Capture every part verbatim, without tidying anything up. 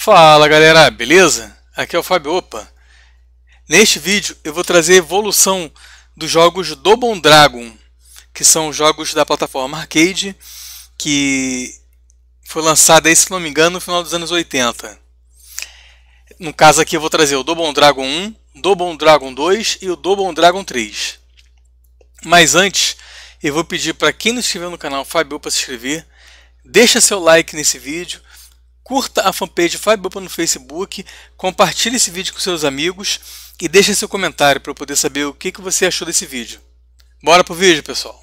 Fala galera, beleza? Aqui é o Fábio Opa. Neste vídeo eu vou trazer a evolução dos jogos Double Dragon, que são jogos da plataforma arcade, que foi lançada aí, se não me engano, no final dos anos oitenta. No caso aqui eu vou trazer o Double Dragon um, Double Dragon dois e o Double Dragon três. Mas antes, eu vou pedir para quem não se inscreveu no canal Fábio Opa se inscrever, deixa seu like nesse vídeo, curta a fanpage Fábio Opa no Facebook, compartilhe esse vídeo com seus amigos e deixe seu comentário para eu poder saber o que que você achou desse vídeo. Bora pro vídeo, pessoal!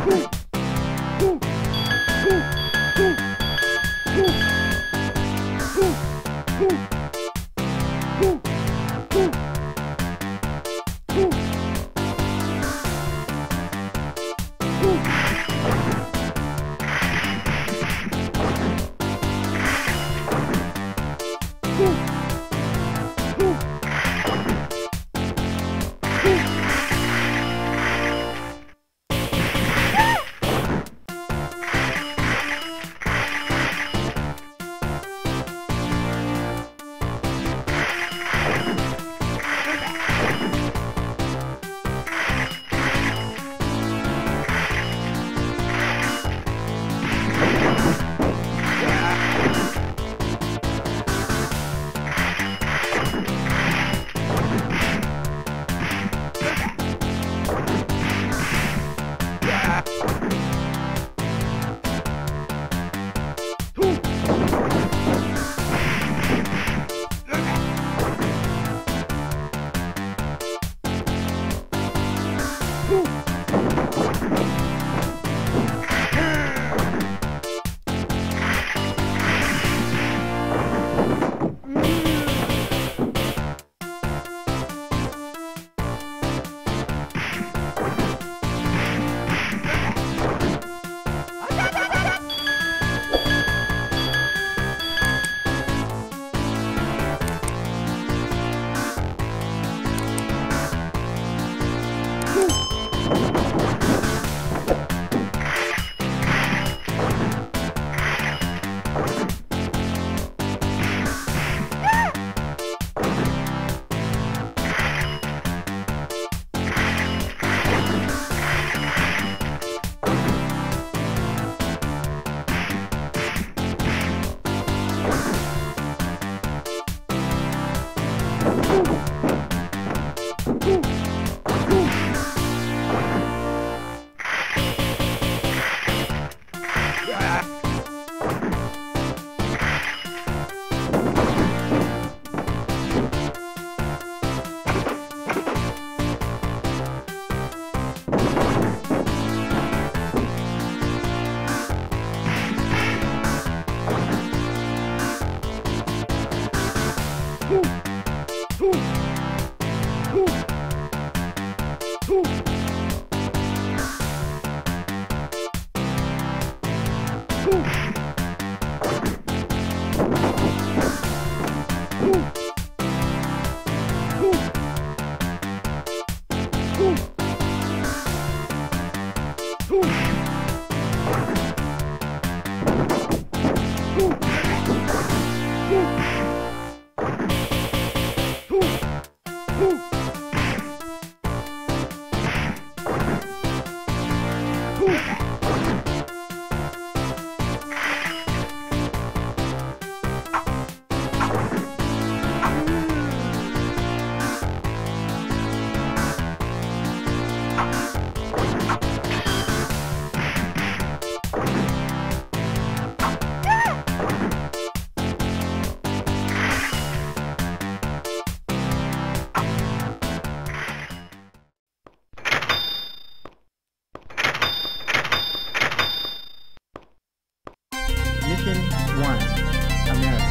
Mission one, America.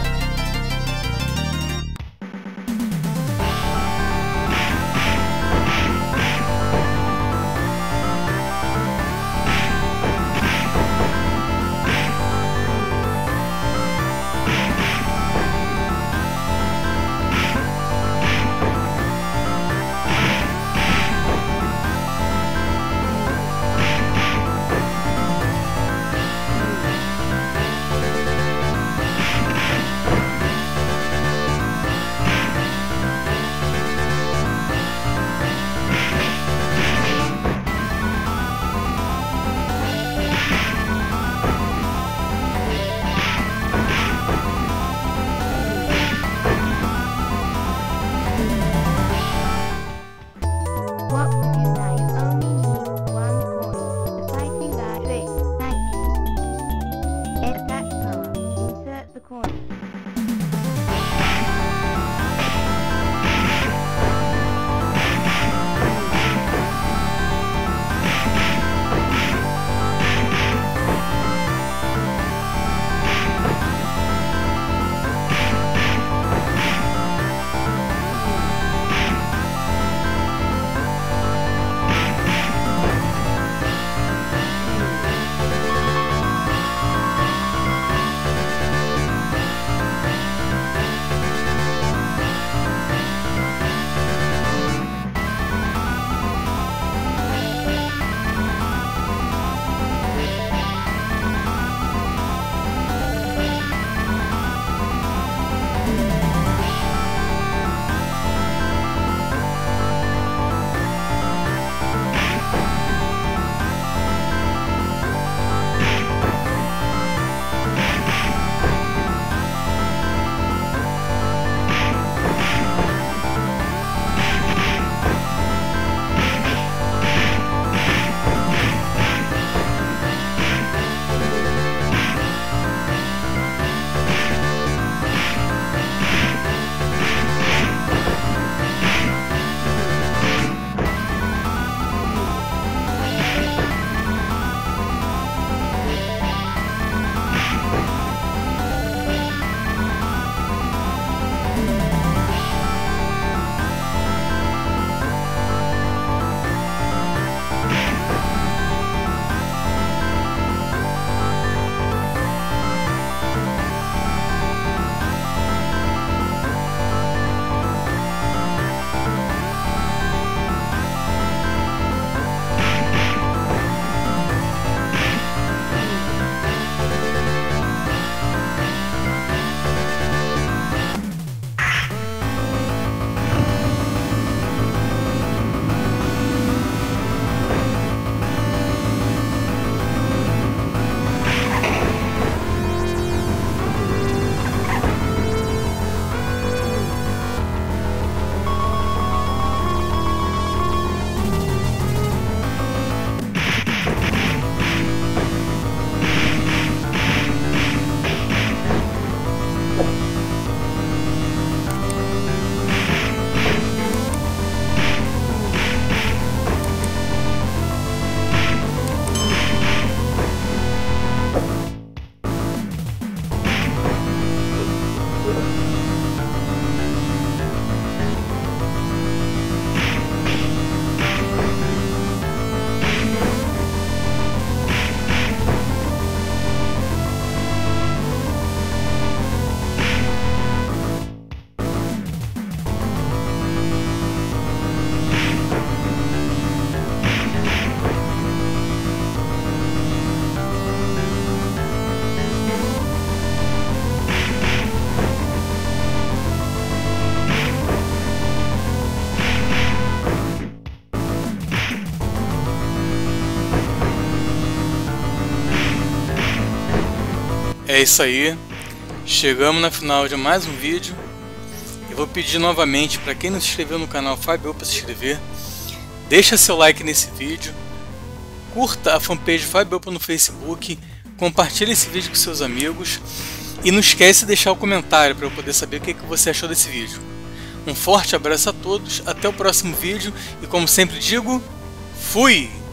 É isso aí. Chegamos na final de mais um vídeo. Eu vou pedir novamente para quem não se inscreveu no canal Fábio para se inscrever. Deixa seu like nesse vídeo. Curta a fanpage Fábio no Facebook. Compartilhe esse vídeo com seus amigos. E não esquece de deixar o comentário para eu poder saber o que você achou desse vídeo. Um forte abraço a todos. Até o próximo vídeo. E como sempre digo, fui!